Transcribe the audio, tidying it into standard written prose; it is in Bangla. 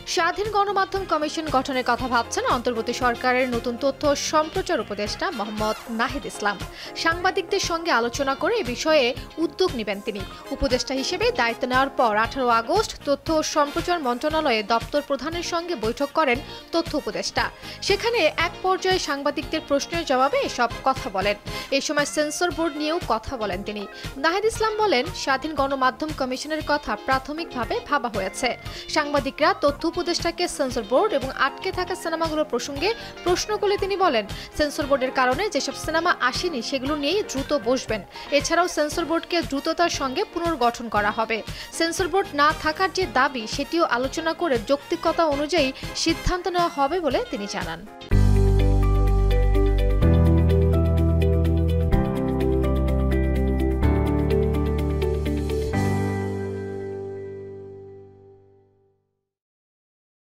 স্বাধীন গণমাধ্যম কমিশন গঠনের কথা ভাবছেন অন্তর্বর্তী সরকারের নতুন তথ্য ও সম্প্রচার উপদেষ্টা মোহাম্মদ নাহিদ ইসলাম। সাংবাদিকদের সঙ্গে আলোচনা করে এ বিষয়ে উদ্যোগ নেবেন তিনি। উপদেষ্টা হিসেবে দায়িত্ব নেওয়ার পর 18 আগস্ট তথ্য ও সম্প্রচার মন্ত্রণালয়ে দপ্তর প্রধানের সঙ্গে বৈঠক করেন তথ্য উপদেষ্টা। সেখানে এক পর্যায়ে সাংবাদিকদের প্রশ্নের জবাবে এসব কথা বলেন। এ সময় সেন্সর বোর্ড নিয়েও কথা বলেন তিনি। নাহিদ ইসলাম বলেন, স্বাধীন গণমাধ্যম কমিশনের কথা প্রাথমিকভাবে ভাবা হয়েছে। সাংবাদিকরা তথ্য উপদেষ্টাকে সেন্সর বোর্ড এবং আটকে থাকা সিনেমাগুলোর প্রসঙ্গে প্রশ্ন করলে তিনি বলেন, সেন্সর বোর্ডের কারণে যেসব সিনেমা আসেনি সেগুলো নিয়েই দ্রুত বসবেন। এছাড়াও সেন্সর বোর্ডকে দ্রুততার সঙ্গে পুনর্গঠন করা হবে। সেন্সর বোর্ড না থাকার যে দাবি সেটিও আলোচনা করে যৌক্তিকতা অনুযায়ী সিদ্ধান্ত নেওয়া হবে বলে তিনি জানান।